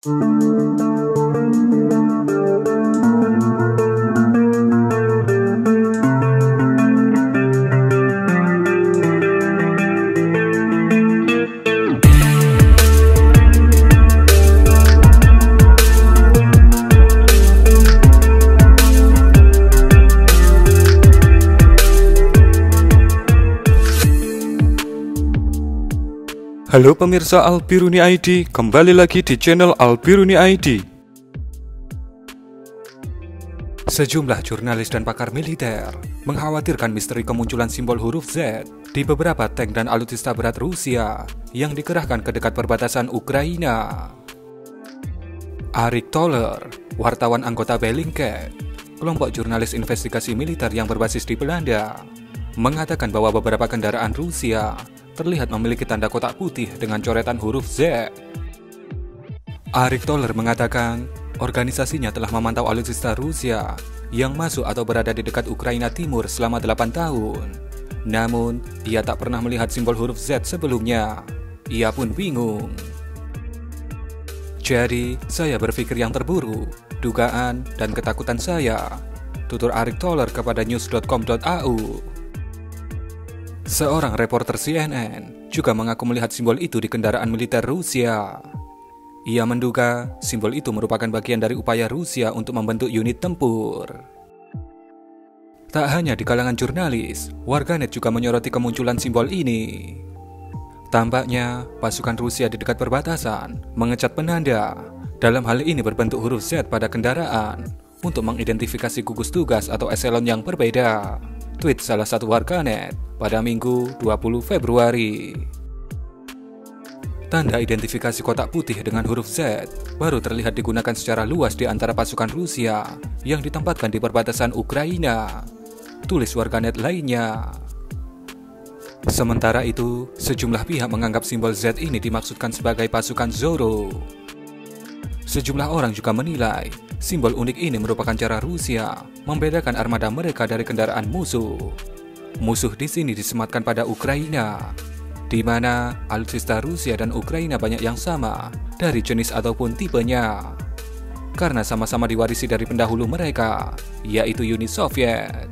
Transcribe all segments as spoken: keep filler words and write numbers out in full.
Halo pemirsa Albiruni I D, kembali lagi di channel Albiruni I D. Sejumlah jurnalis dan pakar militer mengkhawatirkan misteri kemunculan simbol huruf Z di beberapa tank dan alutsista berat Rusia yang dikerahkan ke dekat perbatasan Ukraina. Arik Toller, wartawan anggota Bellingcat, kelompok jurnalis investigasi militer yang berbasis di Belanda, mengatakan bahwa beberapa kendaraan Rusia terlihat memiliki tanda kotak putih dengan coretan huruf Z. Arik Toller mengatakan organisasinya telah memantau alutsista Rusia yang masuk atau berada di dekat Ukraina Timur selama delapan tahun. Namun, ia tak pernah melihat simbol huruf Z sebelumnya. Ia pun bingung. Jadi, saya berpikir yang terburuk, dugaan dan ketakutan saya, tutur Arik Toller kepada news dot com dot a u. Seorang reporter C N N juga mengaku melihat simbol itu di kendaraan militer Rusia. Ia menduga simbol itu merupakan bagian dari upaya Rusia untuk membentuk unit tempur. Tak hanya di kalangan jurnalis, warganet juga menyoroti kemunculan simbol ini. Tampaknya pasukan Rusia di dekat perbatasan mengecat penanda, dalam hal ini berbentuk huruf Z pada kendaraan, untuk mengidentifikasi gugus tugas atau eselon yang berbeda. Tweet salah satu warganet pada Minggu dua puluh Februari. Tanda identifikasi kotak putih dengan huruf Z baru terlihat digunakan secara luas di antara pasukan Rusia yang ditempatkan di perbatasan Ukraina, tulis warganet lainnya. Sementara itu, sejumlah pihak menganggap simbol Z ini dimaksudkan sebagai pasukan Zorro. Sejumlah orang juga menilai simbol unik ini merupakan cara Rusia membedakan armada mereka dari kendaraan musuh. Musuh di sini disematkan pada Ukraina, di mana alutsista Rusia dan Ukraina banyak yang sama dari jenis ataupun tipenya, karena sama-sama diwarisi dari pendahulu mereka, yaitu Uni Soviet.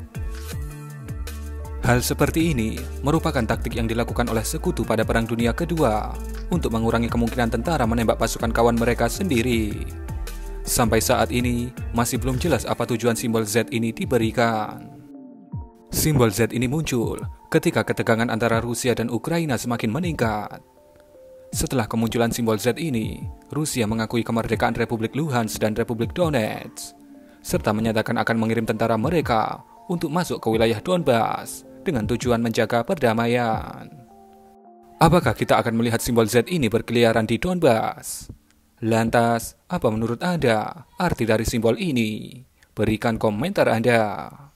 Hal seperti ini merupakan taktik yang dilakukan oleh sekutu pada Perang Dunia Kedua untuk mengurangi kemungkinan tentara menembak pasukan kawan mereka sendiri. Sampai saat ini, masih belum jelas apa tujuan simbol Z ini diberikan. Simbol Z ini muncul ketika ketegangan antara Rusia dan Ukraina semakin meningkat. Setelah kemunculan simbol Z ini, Rusia mengakui kemerdekaan Republik Luhansk dan Republik Donetsk, serta menyatakan akan mengirim tentara mereka untuk masuk ke wilayah Donbas dengan tujuan menjaga perdamaian. Apakah kita akan melihat simbol Z ini berkeliaran di Donbas? Lantas, apa menurut Anda arti dari simbol ini? Berikan komentar Anda.